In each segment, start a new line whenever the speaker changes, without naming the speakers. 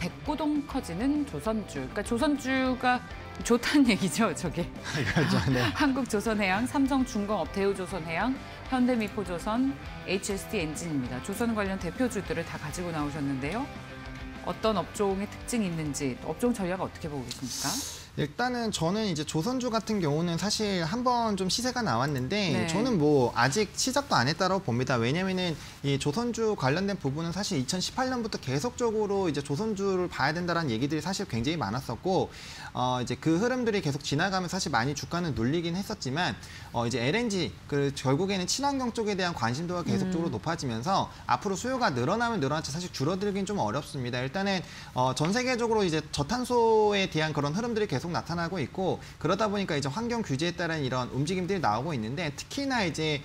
백고동 커지는 조선주. 그러니까 조선주가 좋다는 얘기죠, 저게.
그렇죠. 네.
한국조선해양, 삼성중공업, 대우조선해양, 현대미포조선, HST 엔진입니다. 조선 관련 대표주들을 다 가지고 나오셨는데요. 어떤 업종의 특징이 있는지, 업종 전략 어떻게 보고 계십니까?
일단은 저는 이제 조선주 같은 경우는 사실 한번 좀 시세가 나왔는데
네.
저는 뭐 아직 시작도 안 했다고 봅니다. 왜냐면은 이 조선주 관련된 부분은 사실 2018년부터 계속적으로 이제 조선주를 봐야 된다라는 얘기들이 사실 굉장히 많았었고 이제 그 흐름들이 계속 지나가면 사실 많이 주가는 눌리긴 했었지만 이제 LNG 그 결국에는 친환경 쪽에 대한 관심도가 계속적으로 높아지면서 앞으로 수요가 늘어나면 늘어날지 사실 줄어들긴 좀 어렵습니다. 일단은 전 세계적으로 이제 저탄소에 대한 그런 흐름들이 계속 나타나고 있고 그러다 보니까 이제 환경 규제에 따른 이런 움직임들이 나오고 있는데 특히나 이제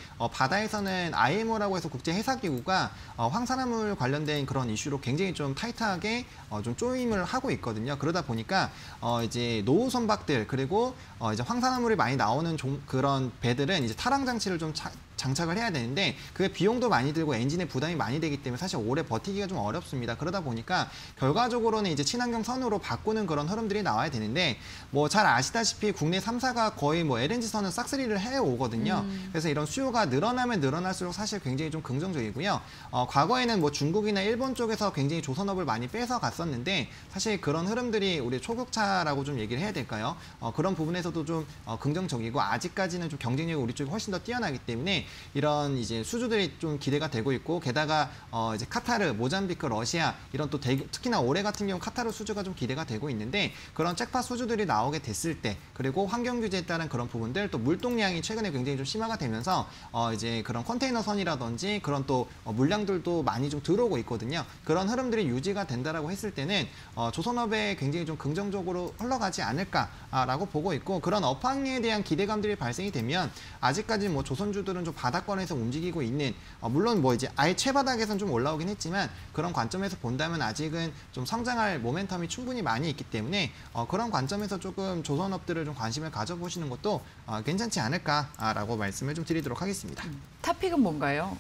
바다에서는 IMO라고 해서 국제 해사기구가 황산화물 관련된 그런 이슈로 굉장히 좀 타이트하게 좀 조임을 하고 있거든요. 그러다 보니까 이제 노후 선박들 그리고 이제 황산화물이 많이 나오는 그런 배들은 이제 탈항 장치를 좀 장착을 해야 되는데 그게 비용도 많이 들고 엔진에 부담이 많이 되기 때문에 사실 오래 버티기가 좀 어렵습니다. 그러다 보니까 결과적으로는 이제 친환경 선으로 바꾸는 그런 흐름들이 나와야 되는데 뭐 잘 아시다시피 국내 3사가 거의 뭐 LNG 선은 싹쓸이를 해오거든요. 그래서 이런 수요가 늘어나면 늘어날수록 사실 굉장히 좀 긍정적이고요. 과거에는 뭐 중국이나 일본 쪽에서 굉장히 조선업을 많이 뺏어 갔었는데 사실 그런 흐름들이 우리 초격차라고 좀 얘기를 해야 될까요? 그런 부분에서도 좀 긍정적이고 아직까지는 좀 경쟁력이 우리 쪽이 훨씬 더 뛰어나기 때문에 이런 이제 수주들이 좀 기대가 되고 있고 게다가 이제 카타르, 모잠비크, 러시아 이런 또 특히나 올해 같은 경우 카타르 수주가 좀 기대가 되고 있는데 그런 잭팟 수주들이 나오게 됐을 때 그리고 환경 규제에 따른 그런 부분들 또 물동량이 최근에 굉장히 좀 심화가 되면서 이제 그런 컨테이너 선이라든지 그런 또 물량들도 많이 좀 들어오고 있거든요. 그런 흐름들이 유지가 된다라고 했을 때는 조선업에 굉장히 좀 긍정적으로 흘러가지 않을까라고 보고 있고 그런 업황에 대한 기대감들이 발생이 되면 아직까지 뭐 조선주들은 좀 바닥권에서 움직이고 있는 물론 뭐 이제 아예 최바닥에서는 좀 올라오긴 했지만 그런 관점에서 본다면 아직은 좀 성장할 모멘텀이 충분히 많이 있기 때문에 그런 관점에서 조금 조선업들을 좀 관심을 가져보시는 것도 괜찮지 않을까라고 말씀을 좀 드리도록 하겠습니다.
탑픽은 뭔가요?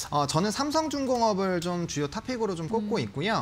저는 삼성중공업을 좀 주요 탑픽으로 좀 꼽고 있고요.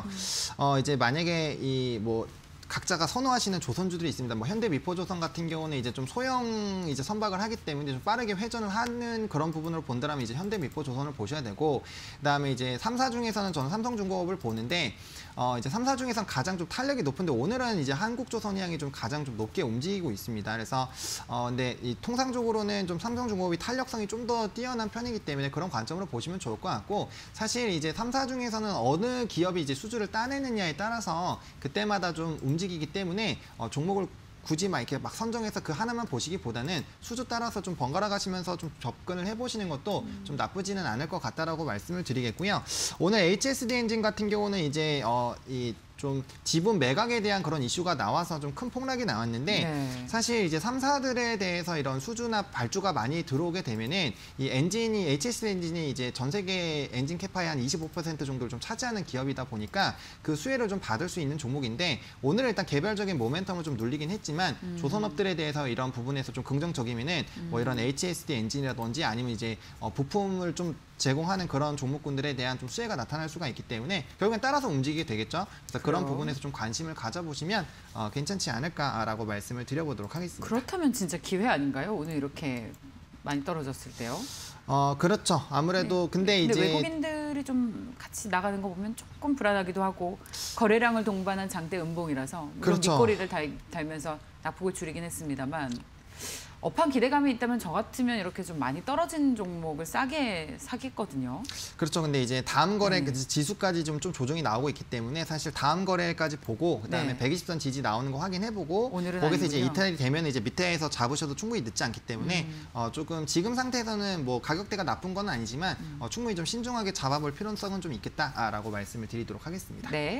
이제 만약에 이 뭐 각자가 선호하시는 조선주들이 있습니다. 뭐 현대미포조선 같은 경우는 이제 좀 소형 이제 선박을 하기 때문에 좀 빠르게 회전을 하는 그런 부분으로 본다면 이제 현대미포조선을 보셔야 되고 그다음에 이제 3사 중에서는 저는 삼성중공업을 보는데 이제 3사 중에서는 가장 좀 탄력이 높은데 오늘은 이제 한국조선해양이 좀 가장 좀 높게 움직이고 있습니다. 그래서 근데 이 통상적으로는 좀 삼성중공업이 탄력성이 좀 더 뛰어난 편이기 때문에 그런 관점으로 보시면 좋을 것 같고 사실 이제 3사 중에서는 어느 기업이 이제 수주를 따내느냐에 따라서 그때마다 좀 움직이기 때문에 종목을 굳이 막 이렇게 막 선정해서 그 하나만 보시기보다는 수주 따라서 좀 번갈아 가시면서 좀 접근을 해보시는 것도 좀 나쁘지는 않을 것 같다라고 말씀을 드리겠고요. 오늘 HSD 엔진 같은 경우는 이제 좀 지분 매각에 대한 그런 이슈가 나와서 좀 큰 폭락이 나왔는데
네.
사실 이제 3사들에 대해서 이런 수주나 발주가 많이 들어오게 되면은 이 엔진이 HSD 엔진이 이제 전 세계 엔진 캐파의 한 25% 정도를 좀 차지하는 기업이다 보니까 그 수혜를 좀 받을 수 있는 종목인데 오늘은 일단 개별적인 모멘텀을 좀 눌리긴 했지만 조선업들에 대해서 이런 부분에서 좀 긍정적이면은 뭐 이런 HSD 엔진이라든지 아니면 이제 부품을 좀 제공하는 그런 종목군들에 대한 좀 수혜가 나타날 수가 있기 때문에 결국엔 따라서 움직이게 되겠죠. 그래서 그런 부분에서 좀 관심을 가져보시면 괜찮지 않을까라고 말씀을 드려보도록 하겠습니다.
그렇다면 진짜 기회 아닌가요? 오늘 이렇게 많이 떨어졌을 때요?
그렇죠. 아무래도
네.
근데 이제
외국인들이 좀 같이 나가는 거 보면 조금 불안하기도 하고 거래량을 동반한 장대 음봉이라서 물론
그렇죠.
밑꼬리를 달면서 낙폭을 줄이긴 했습니다만 업황 기대감이 있다면 저 같으면 이렇게 좀 많이 떨어진 종목을 싸게 사겠거든요.
그렇죠. 근데 이제 다음 거래 지수까지 좀 조정이 나오고 있기 때문에 사실 다음 거래까지 보고 그다음에 120선 지지 나오는 거 확인해보고
오늘은
거기서 이제
아니군요.
이탈이 되면 이제 밑에서 잡으셔도 충분히 늦지 않기 때문에 조금 지금 상태에서는 뭐 가격대가 나쁜 건 아니지만 충분히 좀 신중하게 잡아볼 필요성은 좀 있겠다라고 말씀을 드리도록 하겠습니다.
네.